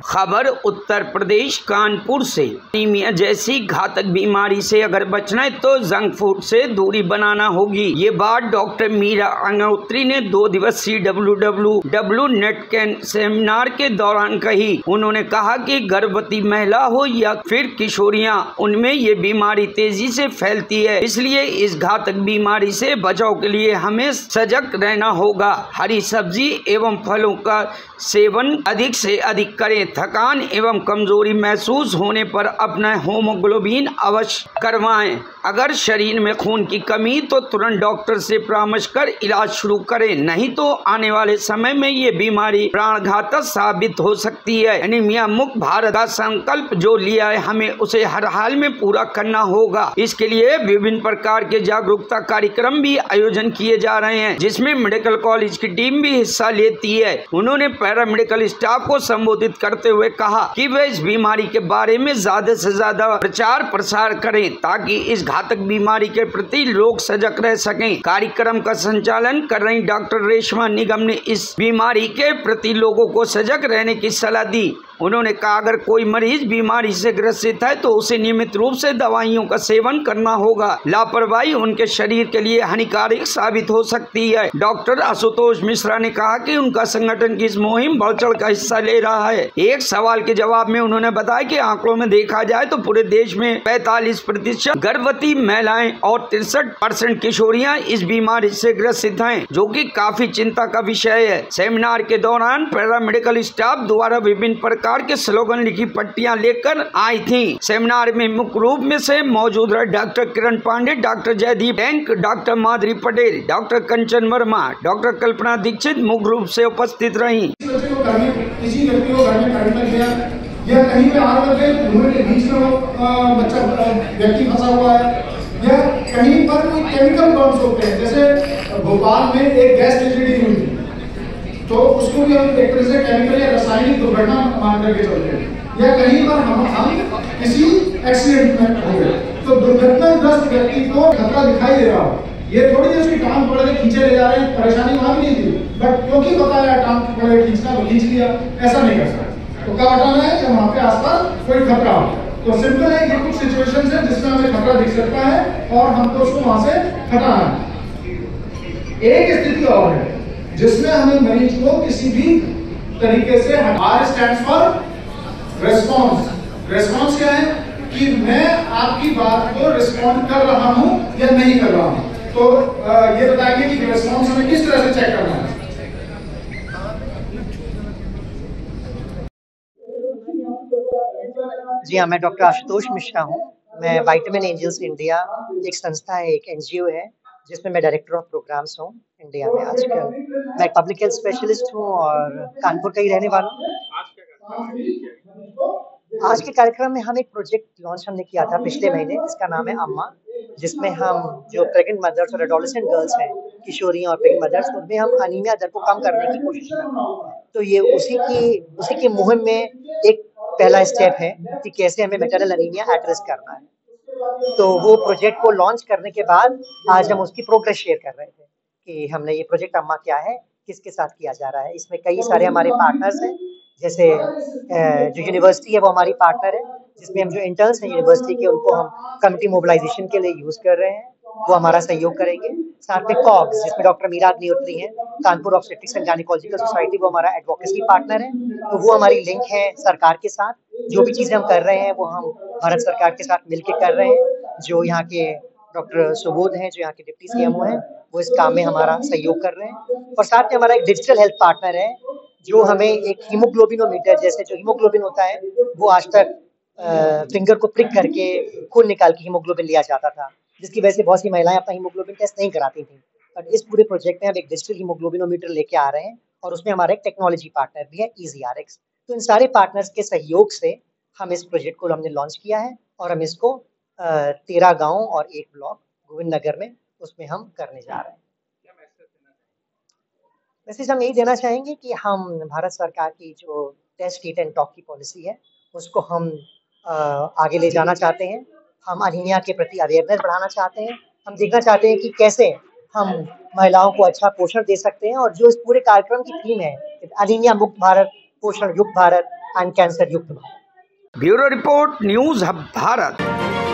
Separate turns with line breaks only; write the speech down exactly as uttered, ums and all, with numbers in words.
खबर उत्तर प्रदेश कानपुर से। एनीमिया जैसी घातक बीमारी से अगर बचना है तो जंक फूड से दूरी बनाना होगी। ये बात डॉक्टर मीरा अग्निहोत्री ने दो दिवसीय W W W net can seminar के दौरान कही। उन्होंने कहा कि गर्भवती महिला हो या फिर किशोरियां, उनमें ये बीमारी तेजी से फैलती है, इसलिए इस घातक बीमारी से बचाव के लिए हमें सजग रहना होगा। हरी सब्जी एवं फलों का सेवन अधिक से अधिक करें। थकान एवं कमजोरी महसूस होने पर अपना हीमोग्लोबिन अवश्य करवाएं। अगर शरीर में खून की कमी तो तुरंत डॉक्टर से परामर्श कर इलाज शुरू करें, नहीं तो आने वाले समय में ये बीमारी प्राणघातक साबित हो सकती है। एनीमिया मुक्त भारत का संकल्प जो लिया है, हमें उसे हर हाल में पूरा करना होगा। इसके लिए विभिन्न प्रकार के जागरूकता कार्यक्रम भी आयोजन किए जा रहे हैं, जिसमें मेडिकल कॉलेज की टीम भी हिस्सा लेती है। उन्होंने पैरामेडिकल स्टाफ को संबोधित करते हुए कहा कि वे इस बीमारी के बारे में ज्यादा से ज्यादा प्रचार प्रसार करें, ताकि इस घातक बीमारी के प्रति लोग सजग रह सकें। कार्यक्रम का संचालन कर रही डॉक्टर रेशमा निगम ने इस बीमारी के प्रति लोगों को सजग रहने की सलाह दी। उन्होंने कहा, अगर कोई मरीज बीमारी से ग्रसित है तो उसे नियमित रूप से दवाइयों का सेवन करना होगा। लापरवाही उनके शरीर के लिए हानिकारक साबित हो सकती है। डॉक्टर आशुतोष मिश्रा ने कहा कि उनका संगठन की इस मुहिम बढ़ चढ़ का हिस्सा ले रहा है। एक सवाल के जवाब में उन्होंने बताया कि आंकड़ों में देखा जाए तो पूरे देश में पैंतालीस प्रतिशत गर्भवती महिलाएं और तिरसठ परसेंट किशोरियां इस बीमारी से ग्रसित हैं, जो कि काफी चिंता का विषय है। सेमिनार के दौरान पैरामेडिकल स्टाफ द्वारा विभिन्न प्रकार के स्लोगन लिखी पट्टियां लेकर आई थी। सेमिनार में मुख्य रूप में से मौजूद रहे doctor Kiran Pandey, doctor Jaydeep Bank, doctor Madhuri Patel, doctor Kanchan Verma, doctor Kalpana Dixit मुख्य रूप से उपस्थित रही।
किसी व्यक्ति को घर में काटना गया या कहीं पे आग लग गई, धुएं के बीच में वो बच्चा व्यक्ति फंसा हुआ है, या कहीं पर कोई केमिकल बर्न्स होते हैं। जैसे भोपाल में एक गैस ट्रेजेडी हुई थी, तो उसको भी हम एक तरह से केमिकल या रासायनिक दुर्घटना मान करके चलते हैं। या कहीं पर हम हम किसी एक्सीडेंट में हो गए तो दुर्घटनाग्रस्त व्यक्ति को खतरा दिखाई दे रहा हो, ये थोड़ी देर उसकी टांग पकड़ के खींचे ले जा रहे हैं, परेशानी वहां भी नहीं थी, बट क्योंकि बताया टांग पकड़ के खींचना तो खींच लिया, ऐसा नहीं कर सकता। तो क्या हटाना है जब वहां पे आसपास कोई खतरा हो। तो सिंपल है, ये कुछ सिचुएशन है जिसमें हमें खतरा दिख सकता है और हमको उसको वहां से हटाना है। एक स्थिति और है जिसमें हमें मरीज को किसी भी तरीके से R stands for response. Response क्या है कि मैं आपकी बात को रिस्पॉन्ड कर रहा हूं या नहीं कर रहा हूं। तो ये बताएंगे कि रेस्पॉन्स हमें किस तरह से चेक करना है।
जी हाँ, मैं डॉक्टर आशुतोष मिश्रा हूँ। मैं विटामिन एंजल्स इंडिया एक संस्था है, एक एनजीओ है, जिसमें मैं डायरेक्टर ऑफ प्रोग्राम्स हूँ इंडिया में। आजकल मैं एक पब्लिक हेल्थ स्पेशलिस्ट हूँ और कानपुर का ही रहने वाला हूँ। आज के कार्यक्रम में हम एक प्रोजेक्ट लॉन्च हमने किया था पिछले महीने, जिसका नाम है अम्मा, जिसमें हम जो प्रेग्नेंट मदर्स और एडोलेसेंट गर्ल्स हैं, किशोरियां और प्रेग्नेंट मदर्स, उनमें हम अनीमिया दर को कम करने की कोशिश कर रहे हैं। तो ये उसी की उसी की मुहिम में एक पहला स्टेप है कि कैसे हमें मैटरनल अनीमिया एड्रेस करना है। तो वो प्रोजेक्ट को लॉन्च करने के बाद आज हम उसकी प्रोग्रेस शेयर कर रहे थे कि हमने ये प्रोजेक्ट अम्मा क्या है, किसके साथ किया जा रहा है। इसमें कई सारे हमारे पार्टनर्स हैं, जैसे जो यूनिवर्सिटी है वो हमारी पार्टनर है, जिसमें हम जो इंटर्न्स हैं यूनिवर्सिटी के, उनको हम कम्युनिटी मोबिलाइजेशन के लिए यूज कर रहे हैं, वो हमारा सहयोग करेंगे। साथ में कॉग्स, जिसमें डॉक्टर मीरा अग्निहोत्री हैं, Kanpur obstetrics and gynaecological society, वो हमारा एडवोकेसी पार्टनर है। तो वो हमारी लिंक है सरकार के साथ। जो भी चीजें हम कर रहे हैं वो हम भारत सरकार के साथ मिलकर कर रहे हैं। जो यहाँ के डॉक्टर सुबोध हैं, जो यहाँ के डिप्टी सीएमओ हैं, वो इस काम में हमारा सहयोग कर रहे हैं। और साथ में हमारा एक डिजिटल हेल्थ पार्टनर है, जो हमें एक हीमोग्लोबिनोमीटर, जैसे जो हीमोग्लोबिन होता है वो आज तक फिंगर को प्रिक करके खून निकाल के हीमोग्लोबिन लिया जाता था, जिसकी वजह से बहुत सी महिलाएं अपना हीमोग्लोबिन टेस्ट नहीं कराती थी। पर इस पूरे प्रोजेक्ट में हम एक डिजिटल हीमोग्लोबिनोमीटर लेके आ रहे हैं और उसमें हमारा एक टेक्नोलॉजी पार्टनर भी है, ईजीआरएक्स। तो इन सारे पार्टनर्स के सहयोग से हम इस प्रोजेक्ट को हमने लॉन्च किया है और हम इसको तेरह गाँव और एक ब्लॉक गोविंद नगर में उसमें हम करने जा रहे हैं। मैसेज हम यही देना चाहेंगे कि हम भारत सरकार की जो टेस्ट ट्रीट एंड टॉक की पॉलिसी है उसको हम आ, आगे ले जाना चाहते हैं। हम अनीमिया के प्रति अवेयरनेस बढ़ाना चाहते हैं। हम देखना चाहते हैं कि कैसे हम महिलाओं को अच्छा पोषण दे सकते हैं। और जो इस पूरे कार्यक्रम की थीम है अनीमिया मुक्त भारत, पोषण युक्त भारत, एंड कैंसर युक्त Bharat.
Bureau report, news hub Bharat.